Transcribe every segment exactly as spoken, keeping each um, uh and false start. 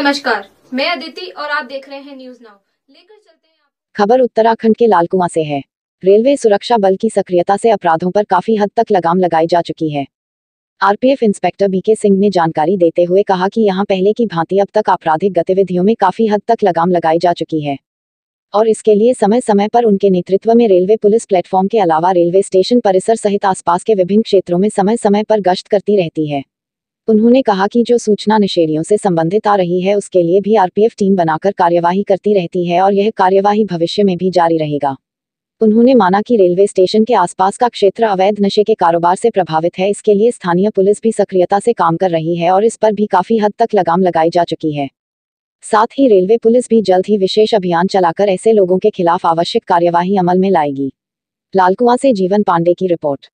नमस्कार, मैं अदिति और आप देख रहे हैं न्यूज नाउ। लेकर चलते हैं आप... खबर उत्तराखंड के लालकुआं से है। रेलवे सुरक्षा बल की सक्रियता से अपराधों पर काफी हद तक लगाम लगाई जा चुकी है। आरपीएफ इंस्पेक्टर बीके सिंह ने जानकारी देते हुए कहा कि यहां पहले की भांति अब तक आपराधिक गतिविधियों में काफी हद तक लगाम लगाई जा चुकी है और इसके लिए समय समय पर उनके नेतृत्व में रेलवे पुलिस प्लेटफॉर्म के अलावा रेलवे स्टेशन परिसर सहित आसपास के विभिन्न क्षेत्रों में समय समय पर गश्त करती रहती है। उन्होंने कहा कि जो सूचना नशेड़ियों से संबंधित आ रही है उसके लिए भी आरपीएफ टीम बनाकर कार्यवाही करती रहती है और यह कार्यवाही भविष्य में भी जारी रहेगा। उन्होंने माना कि रेलवे स्टेशन के आसपास का क्षेत्र अवैध नशे के कारोबार से प्रभावित है, इसके लिए स्थानीय पुलिस भी सक्रियता से काम कर रही है और इस पर भी काफी हद तक लगाम लगाई जा चुकी है। साथ ही रेलवे पुलिस भी जल्द ही विशेष अभियान चलाकर ऐसे लोगों के खिलाफ आवश्यक कार्यवाही अमल में लाएगी। लालकुआं से जीवन पांडे की रिपोर्ट।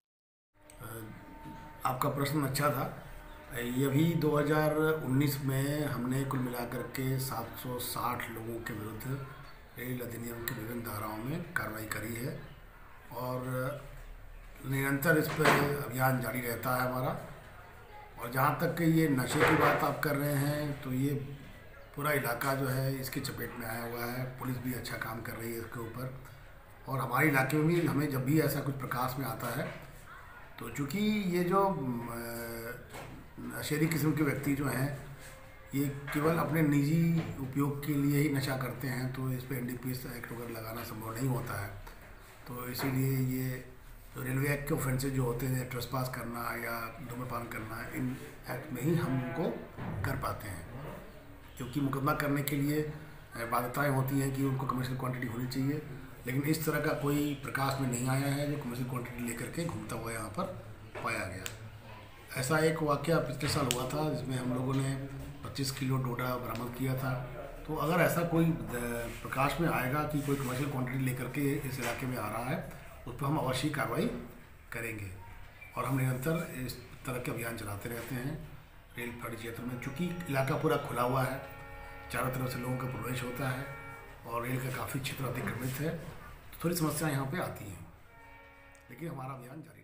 आपका प्रश्न अच्छा था। ये भी दो हज़ार उन्नीस में हमने कुल मिलाकर के सात सौ साठ लोगों के विरुद्ध रेल अधिनियम की विभिन्न धाराओं में कार्रवाई करी है और निरंतर इस पर अभियान जारी रहता है हमारा। और जहाँ तक ये नशे की बात आप कर रहे हैं तो ये पूरा इलाका जो है इसकी चपेट में आया हुआ है। पुलिस भी अच्छा काम कर रही है इसके ऊपर और हमारे इलाके में भी हमें जब भी ऐसा कुछ प्रकाश में आता है तो चूँकि ये जो नशेड़ी किस्म के व्यक्ति जो हैं ये केवल अपने निजी उपयोग के लिए ही नशा करते हैं तो इस पर एनडीपीएस एक्ट वगैरह लगाना संभव नहीं होता है। तो इसीलिए ये जो रेलवे एक्ट के ऑफेंसेज जो होते हैं, ट्रेसपास करना या धूम्रपान करना, इन एक्ट में ही हम उनको कर पाते हैं, क्योंकि मुकदमा करने के लिए बाध्यताएँ होती हैं कि उनको कमर्शियल क्वान्टिटी होनी चाहिए। लेकिन इस तरह का कोई प्रकाश में नहीं आया है जो कमर्शियल क्वान्टिटी लेकर के घूमता हुआ यहाँ पर पाया गया। ऐसा एक वाक़या पिछले साल हुआ था जिसमें हम लोगों ने पच्चीस किलो डोडा बरामद किया था। तो अगर ऐसा कोई प्रकाश में आएगा कि कोई कमर्शियल क्वांटिटी लेकर के इस इलाके में आ रहा है उस पर हम अवश्य कार्रवाई करेंगे और हम निरंतर इस तरह के अभियान चलाते रहते हैं रेल फाड़ी क्षेत्र में। चूँकि इलाका पूरा खुला हुआ है, चारों तरफ से लोगों का प्रवेश होता है और रेल का काफ़ी क्षेत्र अतिक्रमित है, तो थोड़ी समस्याएँ यहाँ पर आती हैं, लेकिन हमारा अभियान जारी